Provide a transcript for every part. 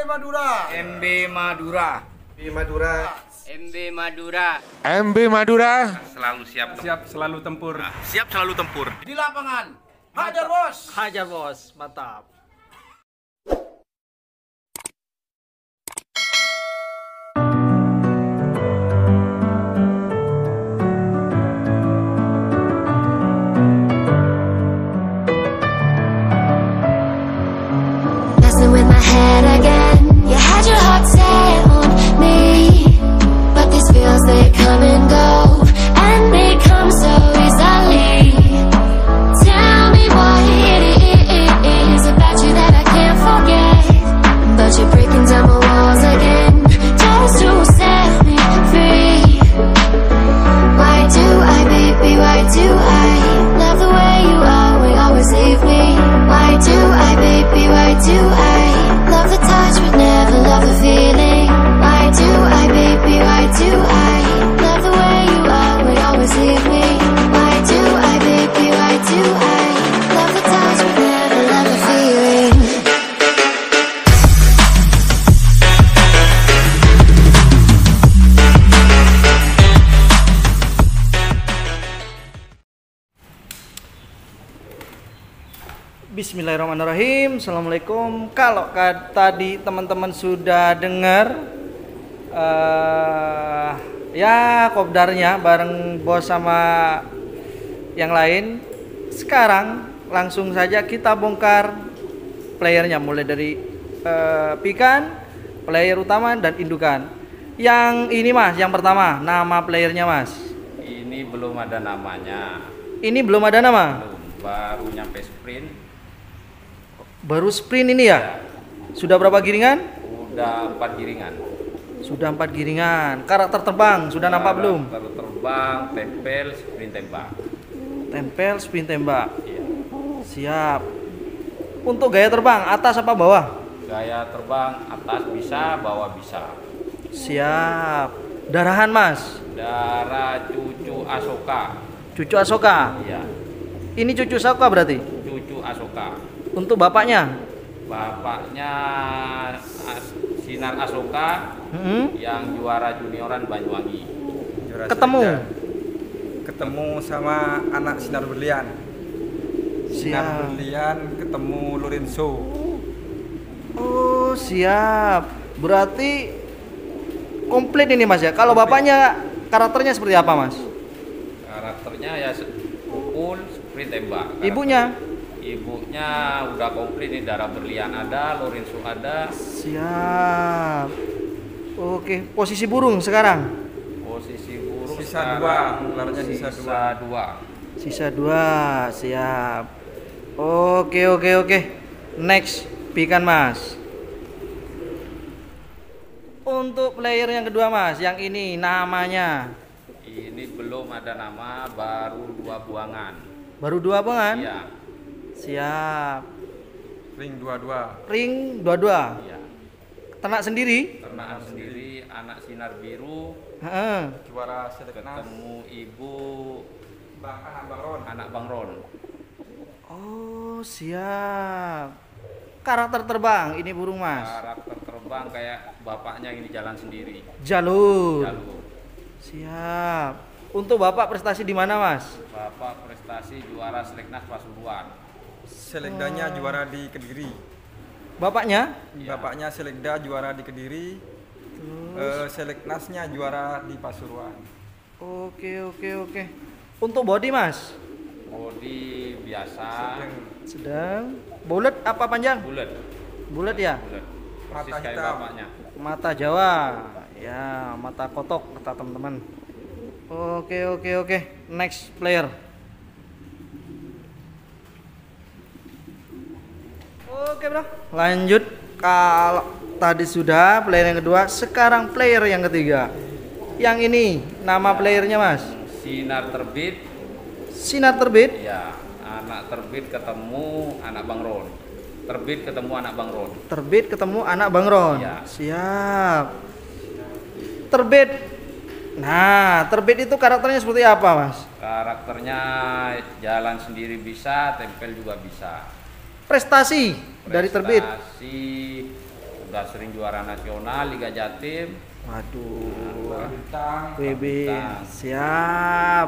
Madura. MB Madura. MB Madura. MB Madura. MB Madura. Selalu siap. Siap selalu tempur. Siap selalu tempur. Di lapangan. Hajar bos. Hajar bos, mantap. Messing with my head again. You had your heart set on me, but these feels they come and go, and they come so easily. Tell me what it is about you that I can't forget, but you're breaking down my walls again, just to set me free. Why do I, baby, why do I love the way you always leave me? Why do I, baby, why do I love the touch but never love the feeling? Why do I, baby, why do I love the way you always leave me? Why do I, baby, why do I love the touch but never love the feeling? Bismillahirrahmanirrahim. Assalamualaikum. Kalau tadi teman-teman sudah dengar ya kopdarnya bareng bos sama yang lain, sekarang langsung saja kita bongkar playernya, mulai dari pikan, player utama dan indukan. Yang ini mas, yang pertama, nama playernya mas. Ini belum ada namanya. Ini belum ada nama. Belum. Baru nyampe sprint. Baru sprint ini ya? Sudah berapa giringan? Udah 4 giringan. Sudah 4 giringan. Karakter terbang sudah nampak belum? Karakter terbang, tempel, sprint tembak. Tempel, sprint tembak. Iya. Siap. Untuk gaya terbang atas apa bawah? Gaya terbang atas bisa, bawah bisa. Siap. Darahan mas? Darah cucu Asoka. Cucu Asoka. Iya. Ini cucu Asoka berarti? Cucu Asoka. Untuk bapaknya? Bapaknya Sinar Asoka yang juara junioran Banyuwangi. Ketemu? Ketemu sama anak Sinar Berlian. Sinar Siap. Berlian ketemu Lorenzo. Oh siap. Berarti komplit ini mas ya. Kalau bapaknya karakternya seperti apa mas? Karakternya ya pukul, sprint tembak. Ibunya? Ibunya udah komplit nih, darah berlian ada, Lorenzo ada. Siap. Oke, posisi burung sekarang? Posisi burung Sisa sekarang 2, gelarnya sisa 2. Sisa 2, siap. Oke. Next, pikan mas. Untuk player yang kedua mas, yang ini namanya? Ini belum ada nama, baru 2 buangan. Baru 2 buangan? Iya. Siap. Ring 22. Ring 22. Iya. Ternak sendiri? Ternakan sendiri, anak Sinar Biru. Heeh. Juara Seleknas. Ketemu ibu Anak Bang Ron. anak Bang Ron. Oh, siap. Karakter terbang ini burung mas. Karakter terbang kayak bapaknya ini jalan sendiri. Jalur. Jalur. Siap. Untuk bapak prestasi di mana mas? Bapak prestasi juara Seleknas Pasuruan. Selekdanya juara di Kediri. Bapaknya? Iya. Bapaknya Selekda juara di Kediri. Seleknasnya juara di Pasuruan. Oke. Untuk body mas? Bodi biasa, Sedang. Bulat apa panjang? bulat, Bulat ya? bulat. Mata Persis kayak hitam. bapaknya. Mata Jawa. Ya, mata kotok kata teman-teman. Oke. Next player. Oke bro, lanjut. Kalau tadi sudah player yang kedua, sekarang player yang ketiga. Yang ini nama playernya mas? Sinar Terbit. Sinar Terbit. Ya, anak terbit ketemu anak Bang Ron. Terbit ketemu anak Bang Ron. Terbit ketemu anak Bang Ron. Ya. Siap. Terbit. Nah, terbit itu karakternya seperti apa mas? Karakternya jalan sendiri bisa, tempel juga bisa. Prestasi dari terbit. Prestasi Sudah sering juara nasional Liga Jatim. Waduh. Bintang. WB Bintang. siap.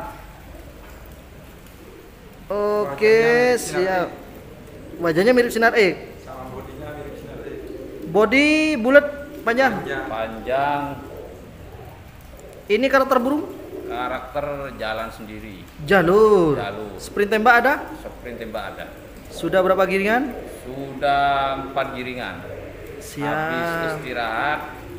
Oke, Wajahnya siap. Wajahnya mirip Sinar X. Sama bodinya mirip Sinar X. Body bulat panjang. Panjang. Panjang, Ini karakter burung karakter jalan sendiri. jalur. Jalur. Sprint tembak ada? Sprint tembak ada. Sudah berapa giringan? Sudah 4 giringan. Habis Siap. istirahat,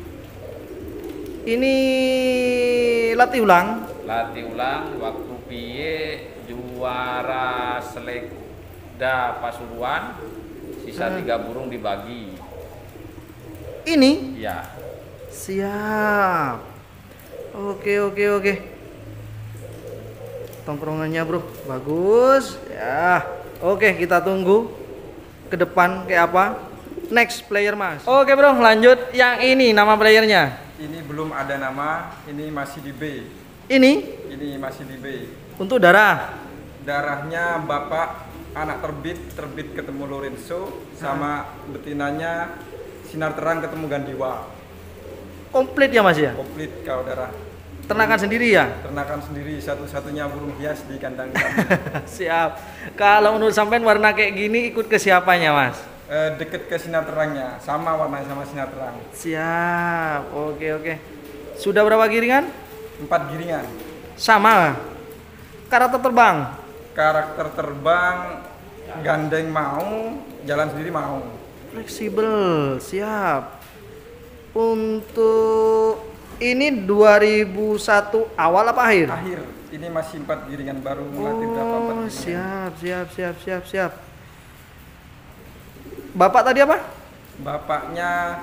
Ini latih ulang. latih ulang. Waktu piye juara Selekda Pasuruan, sisa 3 burung dibagi. Ini Ya, siap. Oke. Tongkrongannya bro, bagus. Ya. Oke, kita tunggu ke depan kayak apa. Next player mas. Oke bro, lanjut. Yang ini nama playernya. Ini belum ada nama, ini masih di B. Ini Ini masih di B. untuk darah. Darahnya bapak anak terbit ketemu Lorenzo, sama betinanya Sinar Terang ketemu Gandiwa. Komplit ya mas ya. Komplit kalau darah. Ternakan sendiri ya. Ternakan sendiri, satu-satunya burung hias di kandang kami. Siap. Kalau menurut sampean warna kayak gini ikut ke siapanya mas? Deket ke Sinar Terangnya, sama warnanya sama Sinar Terang. Siap. Oke. Sudah berapa giringan? 4 giringan. Sama. Karakter terbang. Karakter terbang, gandeng mau, jalan sendiri mau. Fleksibel. Siap. Untuk ini 2001 awal apa akhir? Akhir, ini masih 4 giringan baru melatih berapa 4 Oh, giringan. siap. Bapak tadi apa? Bapaknya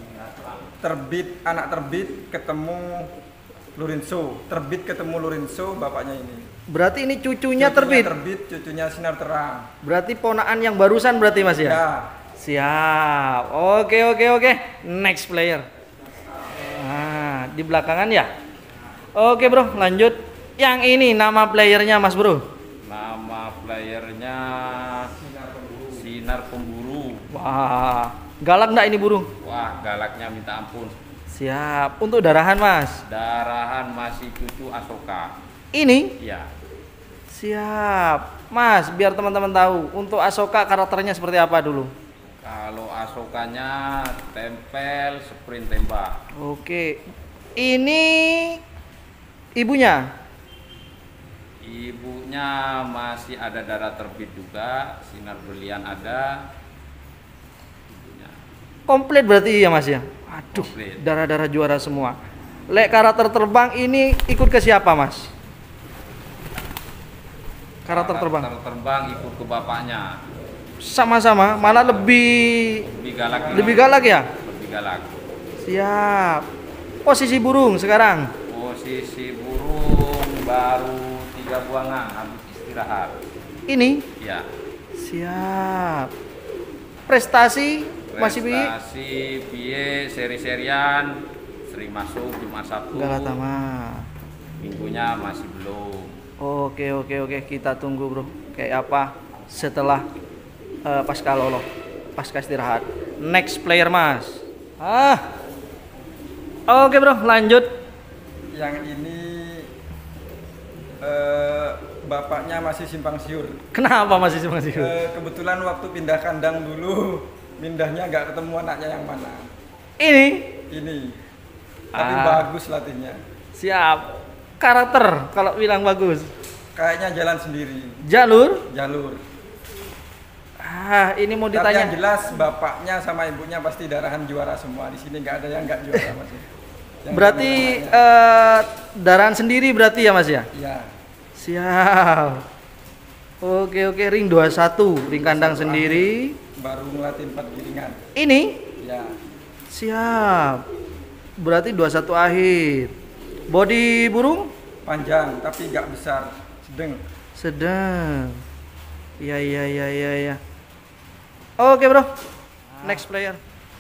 anak terbit ketemu Lorenzo. Terbit ketemu Lorenzo, bapaknya ini. Berarti ini cucunya terbit. Cucunya Sinar Terang. Berarti ponaan yang barusan berarti mas ya? Ya, Siap. Oke. Next player. Nah, di belakangan ya. Oke bro, lanjut. Yang ini nama playernya mas bro. nama playernya Sinar Pemburu. Wah, galak nggak ini burung? Wah, galaknya minta ampun. Siap. Untuk darahan mas. Darahan masih cucu Asoka. Ini Iya. siap. Mas, biar teman-teman tahu. Untuk Asoka karakternya seperti apa dulu? Kalau Asokanya tempel, sprint tembak. Oke. Ini ibunya. Ibunya masih ada darah terbit juga, sinar berlian ada. Ibunya Komplit berarti ya mas ya? Aduh, Komplit. darah-darah juara semua. Lek karakter terbang ini ikut ke siapa mas? Karakter terbang terbang ikut ke bapaknya. sama-sama, malah lebih Lebih galak. lebih galak ya? Lebih galak. Siap. Posisi burung sekarang. Posisi burung baru 3 buangan habis istirahat. Ini Ya. siap. Prestasi masih piye? Prestasi piye seri-serian sering masuk Jumat Sabtu. Galatama. Minggunya masih belum. Oke, kita tunggu bro. Kayak apa setelah pasca lolo, pasca istirahat. Next player mas. Oke bro, lanjut. Yang ini bapaknya masih simpang siur. Kenapa masih seperti itu? Kebetulan waktu pindah kandang dulu, pindahnya nggak ketemu anaknya yang mana. Ini Ini. Tapi bagus latihnya. siap. Karakter kalau bilang bagus. Kayaknya jalan sendiri, Jalur. jalur. Ini mau Tapi yang ditanya. jelas bapaknya sama ibunya pasti darahan juara semua. Di sini nggak ada yang nggak juara masih. Berarti darahan sendiri berarti ya mas ya? ya. Siap. Oke, ring 21, ring kandang sendiri. Baru ngelatih 4 giringan. Ini Ya. siap. Berarti 21 akhir. Body burung Panjang tapi nggak besar, sedang. sedang. Iya. Oke, bro. Next player.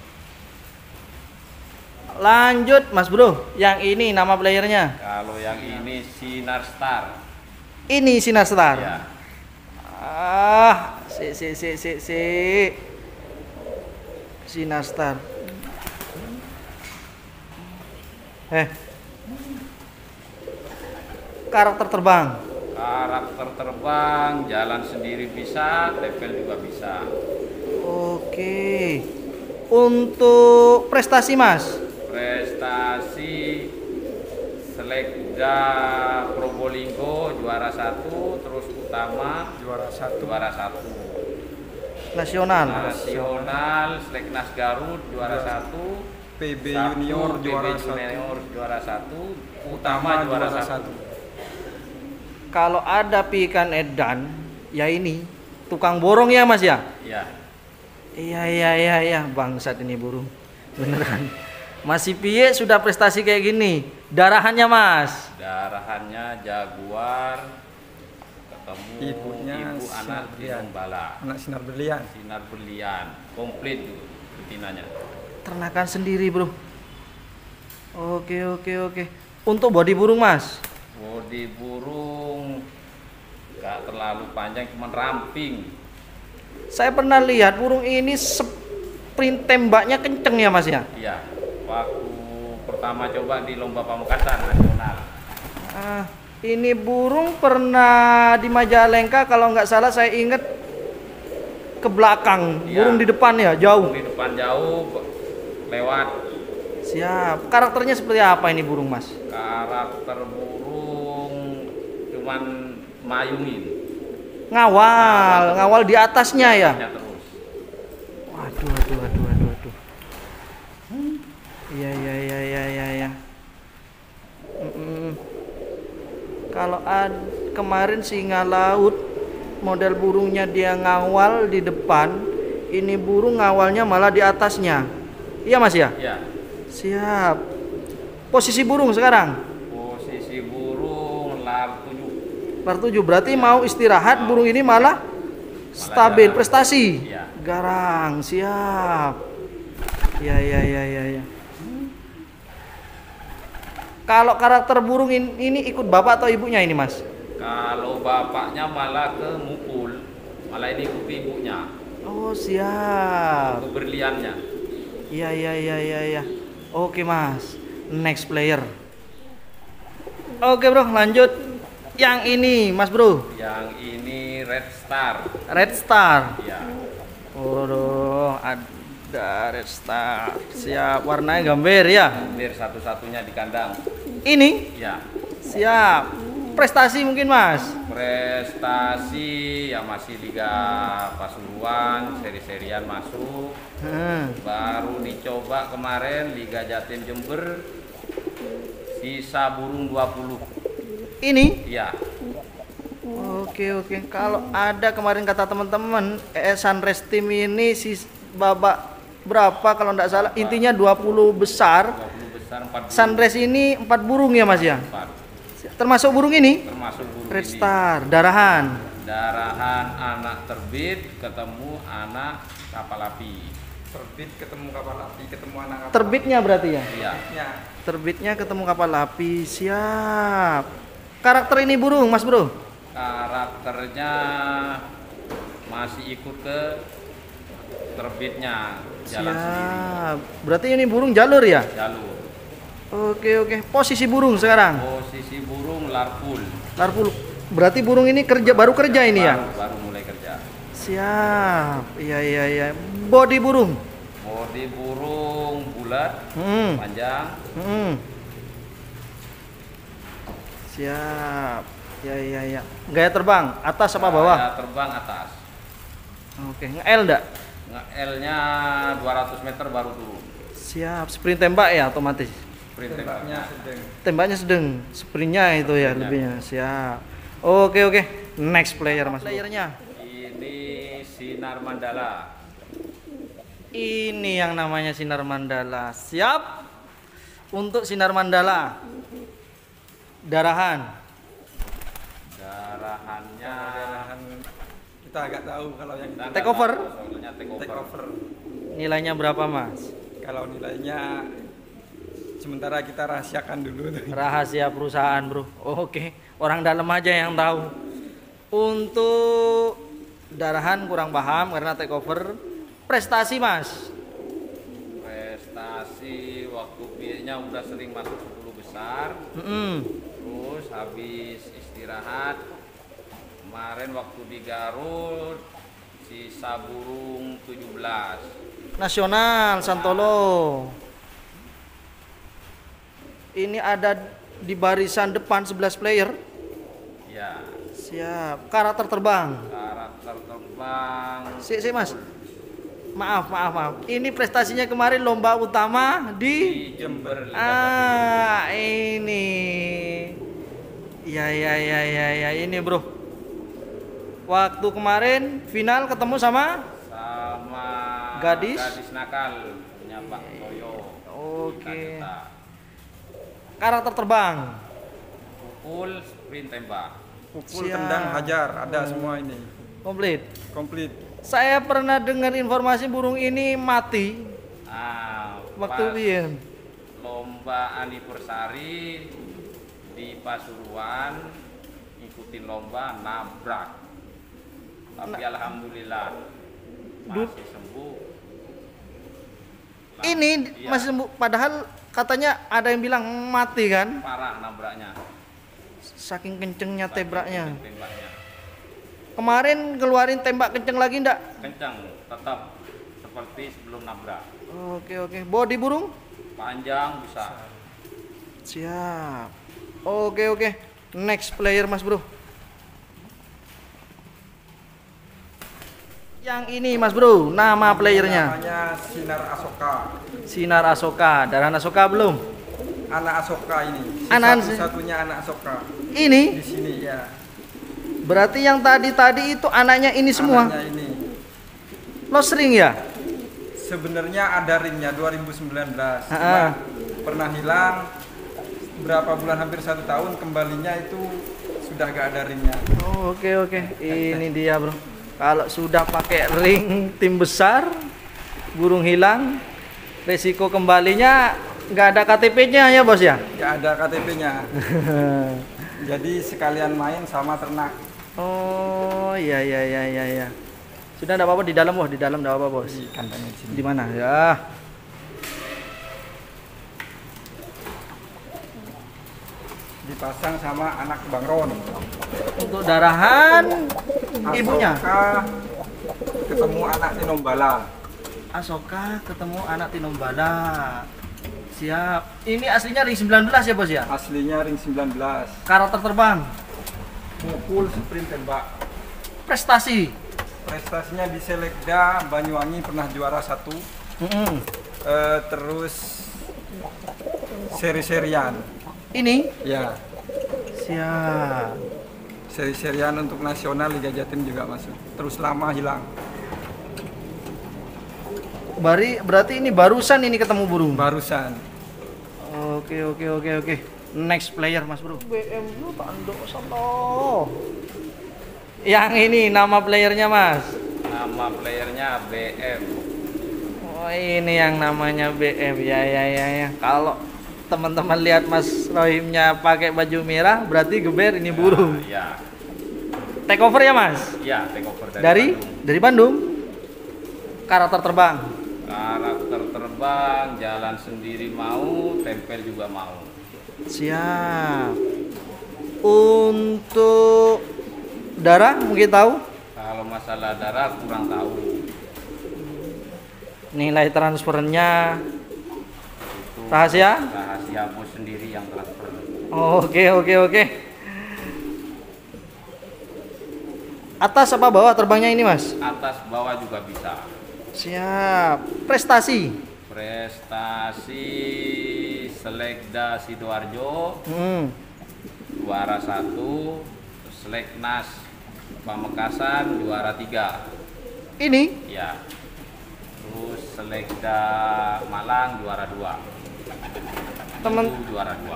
Lanjut, Mas Bro. Yang ini nama playernya. Kalau yang ini Sinar Star. Ini Sinar Star. Ya. Si Sinar Star. Karakter terbang. Karakter terbang, jalan sendiri bisa, tempel juga bisa. Oke. Untuk prestasi Mas? Prestasi Selekda Probolinggo juara 1, terus utama Juara 1. juara 1. Nasional. Nasional Seleknas Garut juara 1, PB Junior juara 1. Junior juara 1, utama juara 1. Kalau ada pikan edan, ya ini tukang borong ya Mas ya? Iya. Iya, bangsat ini burung. Beneran. Masih piye sudah prestasi kayak gini. Darahannya Mas? Darahannya jaguar, ketemu Ibunya ibu Sinar anak Berlian. Tinombala. Anak Sinar Berlian. Sinar Berlian, komplit tuh betinanya. Ternakan sendiri bro. Oke. Untuk body burung Mas? Bodi burung gak terlalu panjang, cuma ramping. Saya pernah lihat burung ini sprint tembaknya kenceng ya Mas ya? Iya, waktu pertama coba di lomba pamekasan nasional. Ini burung pernah di Majalengka kalau nggak salah saya ingat ke belakang, Iya. burung di depan ya jauh. Di depan jauh lewat. Siap. Karakternya seperti apa ini burung Mas? Karakter burung cuman mayungin. Ngawal di atasnya ya. Hanya terus. Waduh. Iya. Kalau kemarin singa laut model burungnya dia ngawal di depan, ini burung ngawalnya malah di atasnya. Iya Mas ya? Iya. Siap. Posisi burung sekarang? Posisi burung lar 7. Lar 7 berarti mau istirahat, burung ini malah stabil garang. prestasi. Iya. Garang, siap. Iya. Kalau karakter burung ini ikut bapak atau ibunya ini Mas? Kalau bapaknya malah ke mukul, malah ini ikuti ibunya, Oh siap. ke berliannya. Iya. Oke Mas, next player. Oke bro, lanjut. Yang ini Mas bro, Yang ini Red Star. Red Star. Ya. Waduh, ada Red Star. Siap, warnanya gambar ya. Hampir satu-satunya di kandang. Ini Ya. siap. Prestasi mungkin Mas. Prestasi ya masih Liga Pasuruan, seri-serian masuk. Baru dicoba kemarin Liga Jatim Jember. Sisa burung 20. Ini Iya. Oke. Kalau ada kemarin kata teman-teman, Sunrise Team ini babak berapa kalau enggak salah, intinya 20 besar. 20 besar 4 burung. Sunrise ini 4 burung ya Mas ya? 4. Termasuk burung ini? Termasuk burung Red ini. Star, darahan. Darahan anak terbit ketemu anak kapal api. Terbit ketemu kapal api, ketemu anak kapal. Terbitnya berarti ya? Iya. Ya. Terbitnya ketemu kapal api, siap. Karakter ini burung Mas bro? Karakternya masih ikut ke terbitnya, jalan sendiri, Siap. Berarti ini burung jalur ya? jalur. Oke. Posisi burung sekarang? Posisi burung larpul. Larpul. Berarti burung ini baru kerja ini ya? Baru mulai kerja. Siap. Iya. Body burung? Bodi burung bulat, panjang. Siap. Ya. Gaya terbang atas apa bawah? Gaya terbang atas. Oke. Nge-L enggak? Nge-L-nya 200 meter baru turun. Siap. Sprint tembak ya otomatis. Sprint Tembaknya tembaknya. sedang. Tembaknya sedang, sprintnya itu ya lebihnya. Siap. Oke. Next player Mas. Playernya. Ini Sinar Mandala. Ini yang namanya Sinar Mandala. Siap. Untuk Sinar Mandala. Darahan. Darahannya Kita agak tahu kalau yang kita Take nggak over? tahu, soalnya take take over. over. Nilainya berapa Mas? Kalau nilainya sementara kita rahasiakan dulu. Rahasia perusahaan bro. Oke. Orang dalam aja yang tahu. Untuk darahan kurang paham karena take over. Prestasi Mas. Prestasi waktu pieknya udah sering masuk 10 besar. Mm-mm. Terus habis istirahat kemarin waktu di Garut sisa burung 17. Nasional Santolo. Ini ada di barisan depan 11 player. Ya, Siap. Karakter terbang. karakter terbang. Si Mas. Maaf. Ini prestasinya kemarin lomba utama di Di Jember Liga ini. Ya, ini bro. Waktu kemarin final ketemu sama sama Gadis? nakal punya Pak Toyo. Oke. Kita Karakter terbang. pukul sprint tembak. Pukul, Siap. tendang, hajar, ada semua ini. Komplit. Komplit. Saya pernah dengar informasi burung ini mati waktu Pas biyen. lomba anniversary di Pasuruan, ikutin lomba nabrak. Tapi alhamdulillah masih sembuh. Ini Iya, masih sembuh, padahal katanya ada yang bilang mati kan? parah nabraknya. Saking kencengnya tembaknya. Tembaknya Kemarin keluarin tembak kenceng lagi ndak? kencang, tetap seperti sebelum nabrak. Oke. Body burung? Panjang besar. Siap. Oke. Next player Mas Bro. Yang ini Mas Bro, nama playernya Namanya Sinar Asoka. Sinar Asoka. Darah Asoka belum? Anak Asoka ini. Anak- Satu-satunya anak Asoka Ini di sini ya. berarti yang tadi itu anaknya ini semua. Anaknya ini. Lo sering ya? Sebenarnya ada ringnya 2019. Ha-ha. Cuma pernah hilang berapa bulan, hampir 1 tahun, kembalinya itu sudah gak ada ringnya. Oke. Ini dia bro. Kalau sudah pakai ring tim besar, burung hilang, resiko kembalinya nggak ada KTP-nya ya bos ya? Gak ada KTP-nya. Jadi sekalian main sama ternak. Oh iya. Sudah enggak apa-apa di dalam bos, di dalam enggak apa-apa bos. Di kandangnya di sini. Di mana ya? Dipasang sama anak Bang Ron. Untuk darahan ibunya. Asoka ketemu anak Tinombala. Asoka ketemu anak Tinombala. Siap. Ini aslinya ring 19 ya bos ya? Aslinya ring 19. Karakter terbang. Mukul sprint tembak. Prestasi. Prestasinya di Selekda Banyuwangi pernah juara 1. Terus seri-serian. Ini Ya, siap. seri-serian untuk nasional Liga Jatim juga masuk. Terus lama hilang. Berarti ini barusan ini ketemu burung. Barusan. Oke. Next player Mas Bro. BM lu tanduk sono. Yang ini nama playernya Mas. Nama playernya BM. Oh ini yang namanya BM ya. Kalau teman-teman lihat Mas Rohimnya pakai baju merah, berarti geber ini burung. Ya, Take over ya Mas. ya, take over Dari Bandung. Bandung. Karakter terbang. Karakter terbang, jalan sendiri mau, tempel juga mau. Siap. Untuk darah mungkin tahu? Kalau masalah darah kurang tahu. Nilai transfernya Itu rahasia? rahasia bos sendiri yang transfer. Oke. Atas apa bawah terbangnya ini Mas? Atas bawah juga bisa. Siap. Prestasi. Prestasi Selekda Sidoarjo juara 1, Seleknas Pamekasan juara 3. Ini Ya. Terus Selekda Malang juara 2. Temen- Itu juara 2.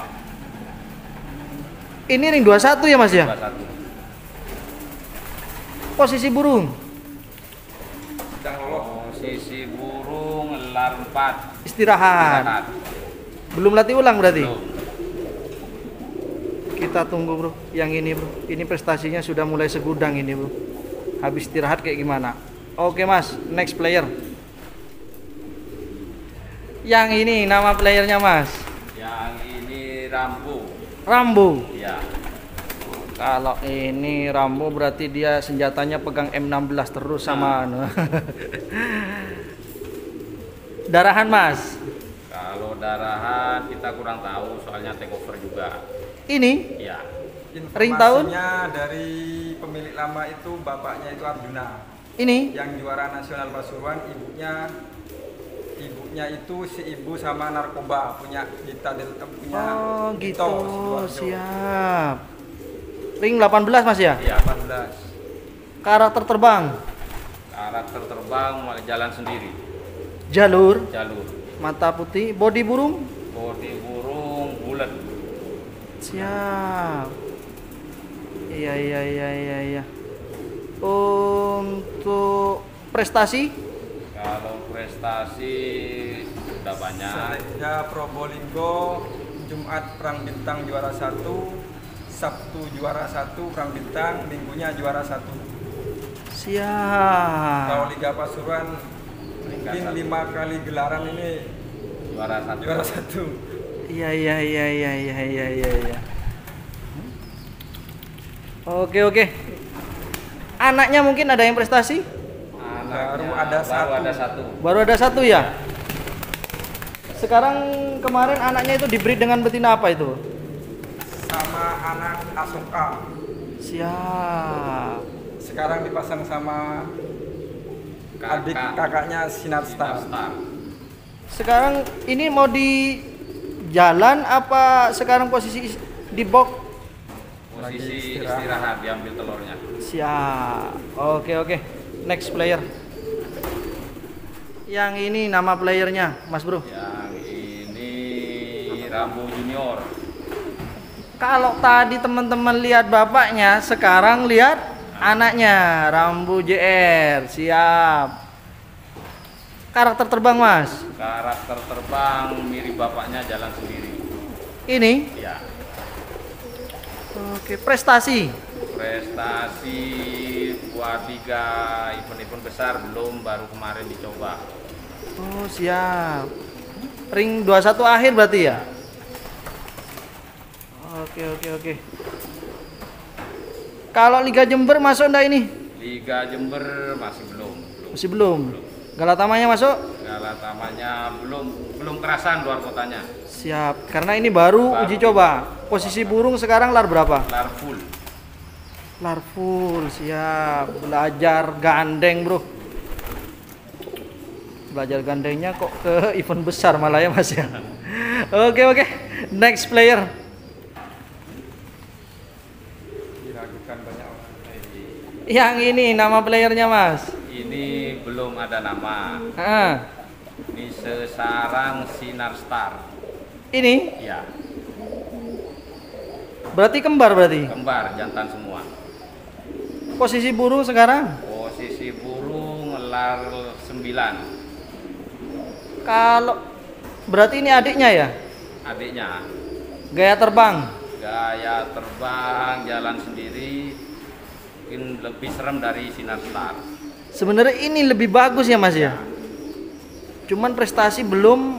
ini ring 21 ya Mas ya? 21. Posisi burung Posisi burung lar 4. istirahat. Belum latih ulang berarti? Belum. Kita tunggu bro. Yang ini bro. Ini prestasinya sudah mulai segudang ini bro. Habis istirahat kayak gimana? Oke Mas, next player. Yang ini nama playernya Mas. Yang ini Rambo. Rambo. Ya. Kalau ini Rambo berarti dia senjatanya pegang M16 terus sama anu. Darahan Mas. Kalau darahan kita kurang tahu soalnya takeover juga. Ini Ya. Ring tahun? Informasinya dari pemilik lama itu bapaknya itu Arjuna. ini Yang juara nasional Pasuruan, ibunya itu si ibu sama narkoba punya Gita Delta punya oh Gito, gitu. Sidoarjo. Siap. Ring 18 Mas ya? Iya. 18. Karakter terbang, Karakter terbang malah jalan sendiri. jalur, Jalur. mata putih, body burung. Bodi burung bulat. Siap. Iya. Untuk prestasi Kalau prestasi sudah banyak. Selekda Probolinggo, Jumat Perang Bintang juara 1, Sabtu juara 1 Perang Bintang, Minggunya juara 1. Kalau siap. Liga Pasuruan mungkin 5 kali gelaran ini Juara 1. juara 1. Iya. Oke. Anaknya mungkin ada yang prestasi? Anaknya Baru ada satu. Baru ada satu ya? Sekarang kemarin anaknya itu dibreed dengan betina apa itu? Sama anak Asoka. Siap. Sekarang dipasang sama adik kakaknya Sinar Star. Sekarang ini mau di jalan apa sekarang posisi di box? Posisi istirahat diambil telurnya. Siap. Oke. Next player. Yang ini nama playernya, Mas Bro. Yang ini Rambo Junior. Kalau tadi teman-teman lihat bapaknya, sekarang lihat anaknya, Rambo JR. Siap. Karakter terbang, Mas. Karakter terbang mirip bapaknya jalan sendiri. Ini. Ya. Oke, prestasi. Prestasi buat liga event-event besar belum, baru kemarin dicoba. Oh, siap. Ring 21 akhir berarti ya? Oke. Kalau Liga Jember masuk enggak ini? Liga Jember masih belum. Masih belum. Galatamanya masuk? Galatamanya belum kerasan luar kotanya. Siap. Karena ini baru uji coba. Posisi burung sekarang lar berapa? Lar full. Lar full, siap. Belajar gandeng, Bro. Belajar gandengnya kok ke event besar malah ya, Mas ya. Oke. Next player. Diragukan banyak orang. Yang ini nama playernya, Mas. Ini belum ada nama. Ah, Ini sesarang Sinar Star. ini Ya, berarti kembar berarti. kembar jantan semua. Posisi burung sekarang? Posisi burung lar 9. Kalau berarti ini adiknya ya? Adiknya Gaya terbang. gaya terbang jalan sendiri mungkin lebih serem dari Sinar Star. Sebenarnya ini lebih bagus ya, Mas ya. Cuman prestasi belum.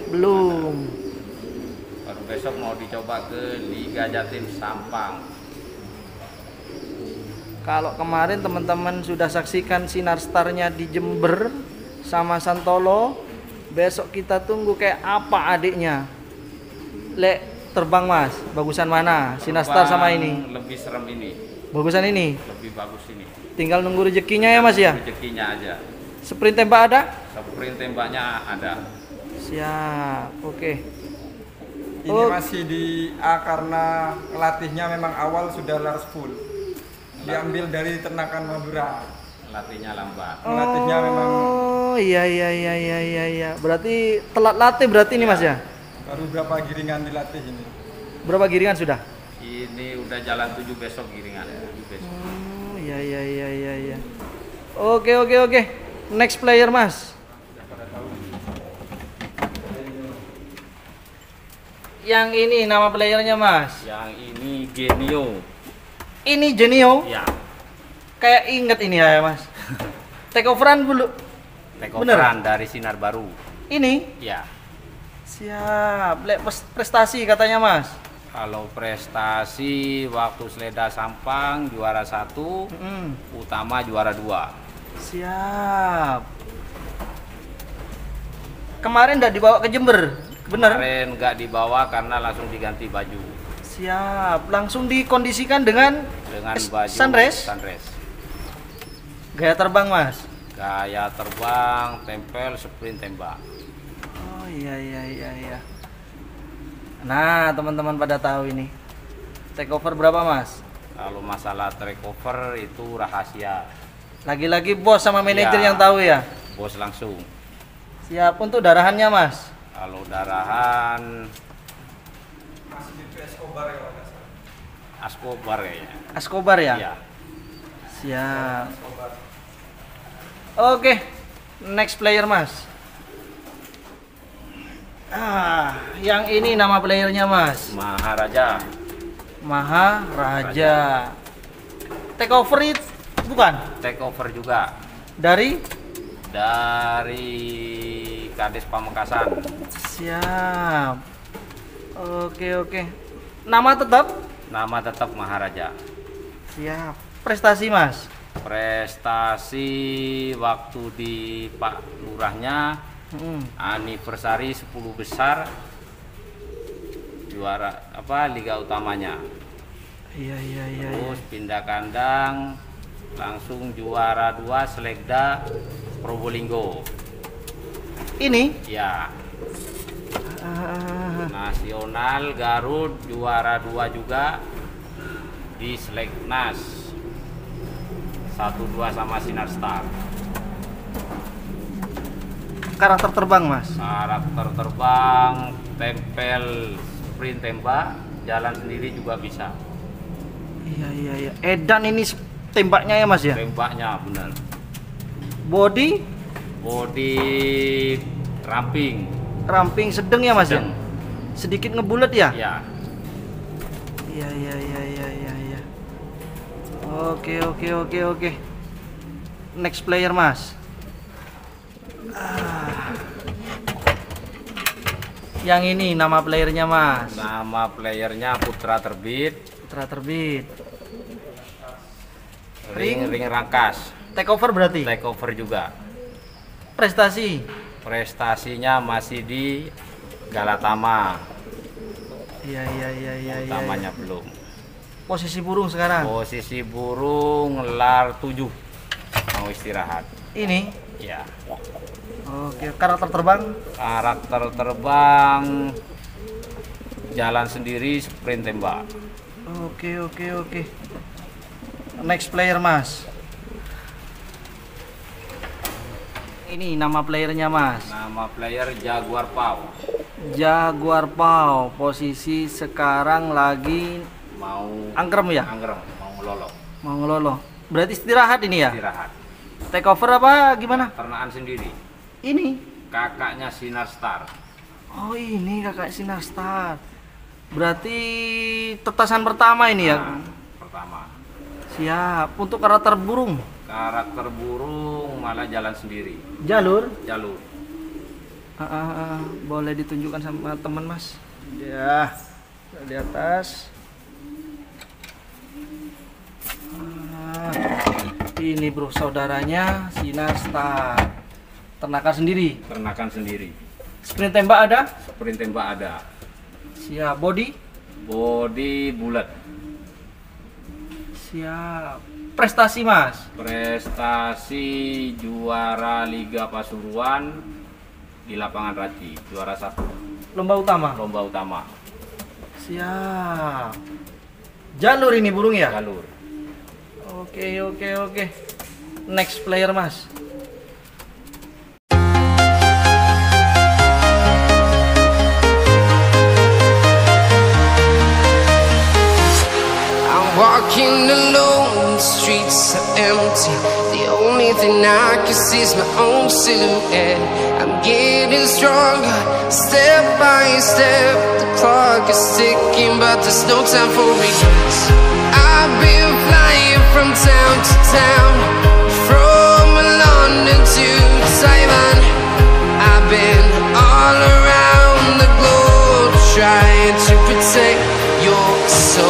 Baru besok mau dicoba ke Liga Jatim Sampang. Kalau kemarin teman-teman sudah saksikan Sinar Star-nya di Jember sama Santolo, besok kita tunggu kayak apa adiknya. Terbang, Mas. Bagusan mana? Sinar Star sama ini. Lebih serem ini, Bagusan ini. lebih bagus ini. Tinggal nunggu rezekinya ya, Mas ya. Rezekinya aja. Sprint tembak ada? Sprint tembaknya ada. Siap. Oke. Ini Oh. masih di A karena latihnya memang awal sudah lars full. Diambil dari ternakan Madura. Latihnya lambat. Latihnya memang Oh, iya. Berarti telat latih berarti ini, Mas ya. baru berapa giringan dilatih ini. Berapa giringan sudah? Ini udah jalan 7 besok giringan. Besok. Oh, iya. Oke. Next player, Mas. Yang ini nama playernya, Mas. Yang ini Genio. Ini Genio. Ya, Kayak inget ini ya, Mas. Take overan dulu. takeoveran dari Sinar Baru. Ini Ya, Siap. Prestasi katanya Mas. Kalau prestasi waktu Seleda Sampang juara 1, utama juara 2. Siap. Kemarin udah dibawa ke Jember, bener? Kemarin nggak dibawa karena langsung diganti baju Siap. Langsung dikondisikan dengan baju sunrise. Gaya terbang Mas. Gaya terbang, tempel, sprint tembak. Oh iya. Nah teman-teman pada tahu ini. Take over berapa Mas? Kalau masalah takeover itu rahasia. Lagi-lagi bos sama manajer Ya. yang tahu ya. Bos langsung. Siap. Untuk darahannya Mas. Kalau darahan Masih di Escobar ya, Mas. Escobar kayaknya. Escobar ya? Iya. Siap. Escobar. Oke. Next player Mas. Yang ini nama playernya Mas. Maharaja. Maharaja. Take over it bukan? Takeover juga Dari? dari Kades Pamekasan. Siap. Oke. Nama tetap? Nama tetap Maharaja. Siap. Prestasi Mas. Prestasi waktu di Pak Lurahnya anniversary 10 besar juara liga utamanya. Iya. Terus pindah kandang langsung juara 2 Selekda Probolinggo. Ini? Ya. Ah, Nasional Garut juara 2 juga di Seleknas 1-2 sama Sinar Star. karakter terbang Mas. Karakter terbang, tempel, sprint tembak, jalan sendiri juga bisa. Iya. Edan ini tembaknya ya Mas ya? Tembaknya benar. Body ramping sedang ya Mas sedang. ya? Sedikit ngebulet ya? Ya. Iya. Oke. Next player Mas. Yang ini nama playernya Mas. Nama playernya Putra Terbit. Putra Terbit. Ring rangkas. Take over berarti? Take over juga. Prestasinya masih di Galatama. Iya. Utamanya belum. Posisi burung sekarang. Posisi burung lar 7. Mau istirahat. Ini. Ya. Oke, karakter terbang. Karakter terbang jalan sendiri, sprint tembak. Oke. Next player Mas. Ini nama playernya Mas. Nama player Jaguar Pau. Jaguar Pau. Posisi sekarang lagi Mau angkrem ya? anggrem, mau ngelolok. Mau ngeloloh. Berarti istirahat ini ya? Istirahat. Take over apa gimana? Ternaan sendiri. Ini. Kakaknya Sinar Star. Oh, ini kakak Sinar Star. Berarti tetasan pertama ini ya? Nah, pertama. Siap. Untuk karakter burung. Karakter burung malah jalan sendiri. Jalur. Boleh ditunjukkan sama teman Mas. Ya. Di atas. Ini bro, saudaranya Sinar Star. Ternakan sendiri. Sprint tembak ada? Sprint tembak ada. Siap. Body bulat. siap. Prestasi Mas? Prestasi juara Liga Pasuruan di lapangan Raci, juara 1. Lomba utama? Siap. Jalur ini burung ya? Jalur. Oke. Next player Mas. Walking alone, the streets are empty. The only thing I can see is my own silhouette. I'm getting stronger, step by step. The clock is ticking, but there's no time for regrets. I've been flying from town to town, from London to Taiwan. I've been all around the So